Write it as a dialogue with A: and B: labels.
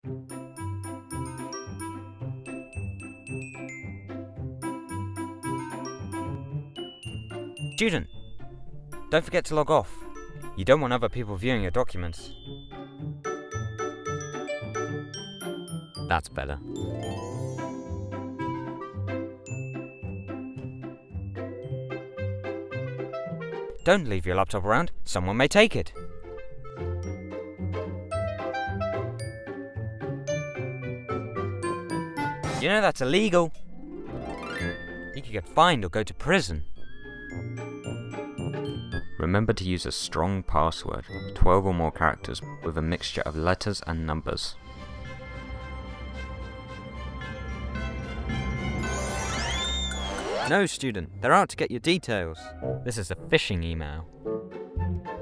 A: Student, don't forget to log off. You don't want other people viewing your documents. That's better. Don't leave your laptop around, someone may take it. You know that's illegal. You could get fined or go to prison. Remember to use a strong password, 12 or more characters with a mixture of letters and numbers. No, student, they're out to get your details. This is a phishing email.